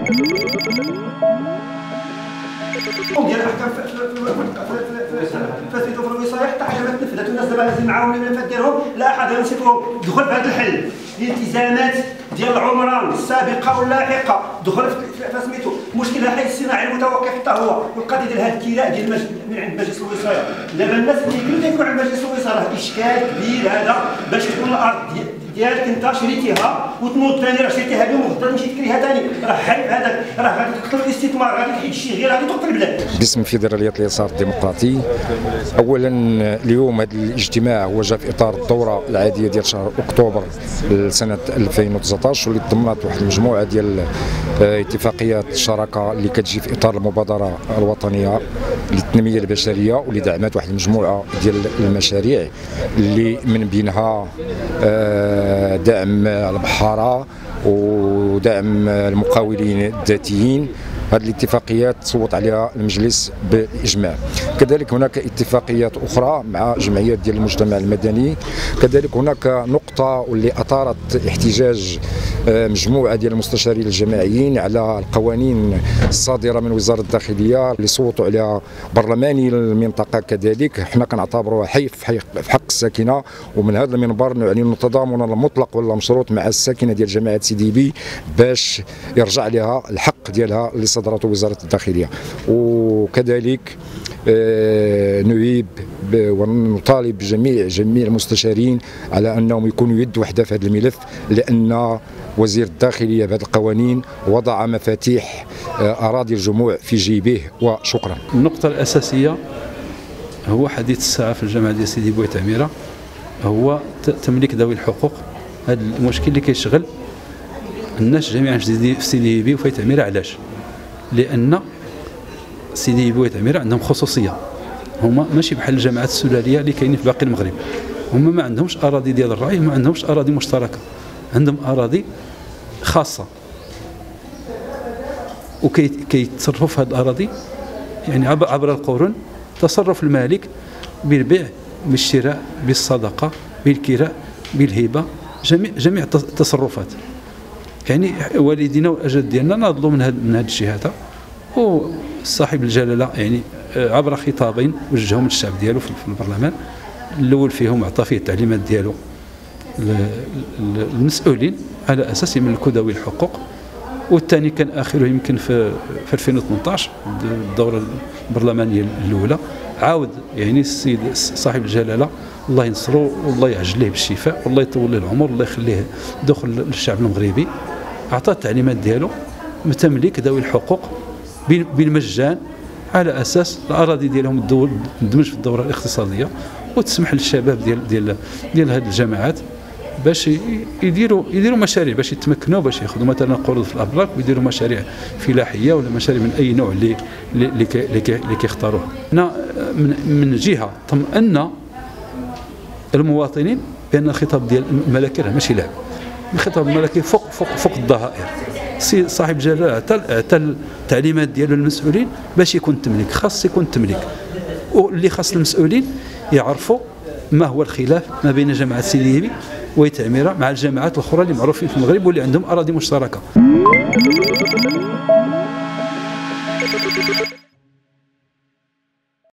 ديال الاحكام في الوصايه حتى حاجه ما تنفذت، والناس دابا لازم معاهم الملفات ديالهم لا احد ينصفهم. دخل في هذا الحل الالتزامات ديال العمران السابقه واللاحقه، دخل في سميتو مشكل الحي الصناعي المتوقف حتى هو، والقضيه ديال هذا الكراء ديال من عند مجلس الوصايه. دابا الناس اللي كيكونوا عند مجلس الوصايه راه اشكال كبير هذا، باش تكون الارض ديالك انت شريتيها وتنوض ثاني راه شريتيها اليوم وغدا تمشي تكريها ثاني، راه حل هذاك، راه غادي تقتل الاستثمار، غادي تحيد الشيء غير غادي تقتل البلاد. باسم فيدراليه اليسار الديمقراطي، اولا اليوم هذا الاجتماع هو جاء في اطار الدوره العاديه ديال شهر اكتوبر لسنه 2019، واللي ضمنت واحد المجموعه ديال اتفاقيات الشراكه اللي كتجي في اطار المبادره الوطنيه للتنميه البشريه، واللي دعمت واحد المجموعه ديال المشاريع اللي من بينها دعم البحاره ودعم المقاولين الذاتيين. هذه الاتفاقيات صوت عليها المجلس بالاجماع. كذلك هناك اتفاقيات اخرى مع جمعيات ديال المجتمع المدني. كذلك هناك نقطه واللي اثارت احتجاج مجموعه ديال المستشارين الجماعيين على القوانين الصادره من وزاره الداخليه اللي صوتوا عليها برلماني المنطقه. كذلك حنا كنعتبروها حيف في حق الساكنه، ومن هذا المنبر نعلن التضامن المطلق ولا مشروط مع الساكنه ديال جماعه سيدي بي باش يرجع لها الحق ديالها اللي صدرته وزاره الداخليه. وكذلك نعيب ونطالب جميع المستشارين على انهم يكونوا يد وحده في هذا الملف، لان وزير الداخليه بهذه القوانين وضع مفاتيح اراضي الجموع في جيبه. وشكرا. النقطه الاساسيه هو حديث الساعه في الجامعه ديال سيدي بويتعميره، هو تمليك ذوي الحقوق. هذا المشكل اللي كيشغل الناس جميعا في سيدي بي وفايتعميره. علاش؟ لان سيدي بويتعميره عندهم خصوصيه، هما ماشي بحال الجماعات السلاليه اللي كاينين في باقي المغرب. هما ما عندهمش اراضي ديال الرعي، ما عندهمش اراضي مشتركه، عندهم اراضي خاصه وكيتصرفوا في هذه الاراضي يعني عبر القرون. تصرف المالك بالبيع بالشراء بالصدقه بالكراء بالهبه، جميع التصرفات. يعني والدينا والاجداد ديالنا ناضلوا من هذه الجهه هذا، وصاحب الجلاله يعني عبر خطابين وجههم للشعب ديالو في البرلمان. الاول فيهم عطى فيه التعليمات ديالو المسؤولين على اساس يملكوا ذوي الحقوق، والثاني كان اخره يمكن في 2018 الدوره البرلمانيه الاولى. عاود يعني السيد صاحب الجلاله الله ينصرو والله يعجل ليه بالشفاء والله يطول له العمر والله يخليه دخل للشعب المغربي، اعطى التعليمات ديالو بتمليك ذوي الحقوق بالمجان، على اساس الاراضي ديالهم تندمج في الدوره الاقتصاديه وتسمح للشباب ديال هذه الجماعات باش يديروا مشاريع، باش يتمكنوا، باش ياخذوا مثلا قروض في الابراج ويديروا مشاريع فلاحيه ولا مشاريع من اي نوع اللي كيختاروها. هنا من جهه طمأن المواطنين بان الخطاب ديال الملكي راه ماشي لعب، الخطاب الملكي فوق الظهائر. صاحب الجلاله عطى التعليمات ديالو للمسؤولين باش يكون التمليك، خاص يكون التمليك، واللي خاص المسؤولين يعرفوا ما هو الخلاف ما بين جماعه سيدي بي ويتعميره مع الجماعات الاخرى اللي معروفين في المغرب واللي عندهم اراضي مشتركه.